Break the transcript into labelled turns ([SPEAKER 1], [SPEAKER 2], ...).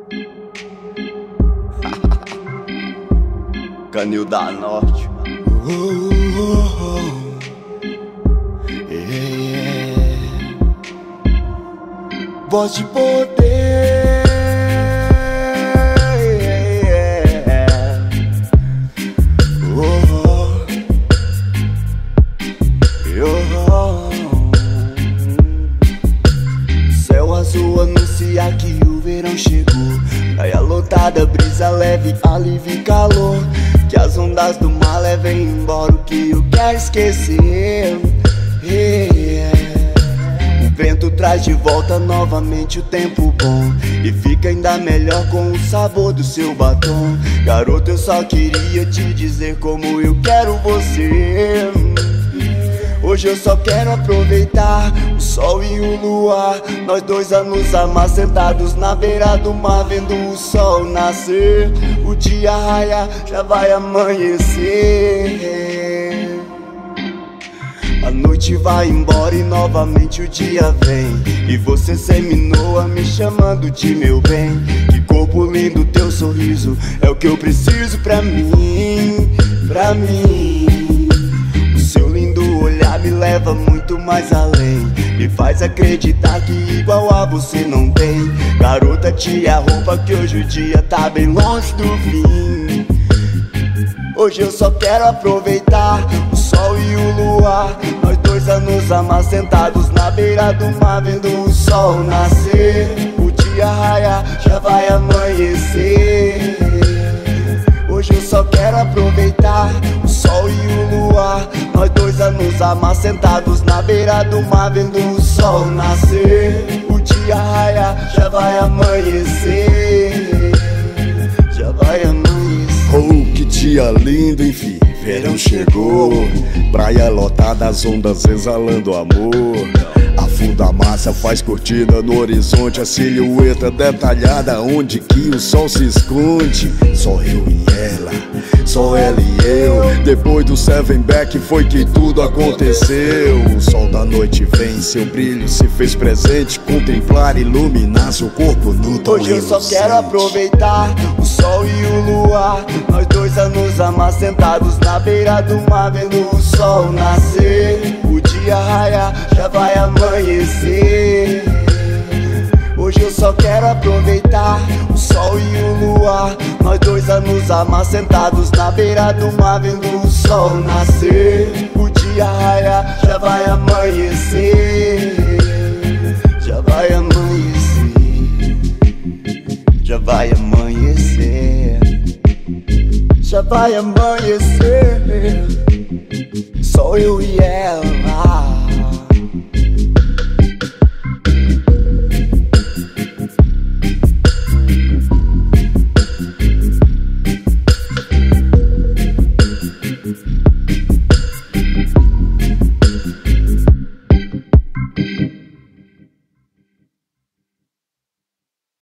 [SPEAKER 1] Canil da Norte. Voz de poder. Céu azul anuncia que o verão chegou. Praia lotada, brisa leve, alívio e calor. Que as ondas do mar levem embora o que eu quero esquecer. O vento traz de volta novamente o tempo bom, e fica ainda melhor com o sabor do seu batom. Garoto, eu só queria te dizer como eu quero você. Hoje eu só quero aproveitar o sol e o luar, nós dois a nos amar, sentados na beira do mar, vendo o sol nascer. O dia raia, já vai amanhecer. A noite vai embora e novamente o dia vem, e você seminou me chamando de meu bem. Que corpo lindo, teu sorriso é o que eu preciso pra mim, pra mim. O seu lindo olhar me leva muito mais além, me faz acreditar que igual a você não tem. Garota, tira a roupa que hoje o dia tá bem longe do fim. Hoje eu só quero aproveitar o sol e o luar, nós dois a nos amar, sentados na beira do mar, vendo o sol nascer. O dia raia, já vai amanhecer. Hoje eu só quero aproveitar o sol e o luar, nós dois a nos amar, sentados na beira do mar, vendo o sol nascer. O dia raia, já vai amanhecer. Já vai amanhecer.
[SPEAKER 2] Oh, que dia lindo, enfim, verão chegou. Praia lotada, as ondas exalando amor. Afunda a massa, faz cortina no horizonte, a silhueta detalhada onde que o sol se esconde. Só eu e ela, só ela e eu. Depois do Seven Back foi que tudo aconteceu. O sol da noite vem, seu brilho se fez presente, contemplar, iluminar seu corpo nu tão
[SPEAKER 1] Hoje eu só quero aproveitar o sol e o luar, nós dois a nos amar, sentados na beira do mar, vendo o sol nascer. O dia raia, já vai amanhecer. Hoje eu só quero aproveitar o sol e o luar, nós dois a nos amar, sentados na beira do mar, vendo o sol nascer. O dia raia, já vai amanhecer. Já vai amanhecer. Já vai amanhecer. Já vai amanhecer. Só eu e ela.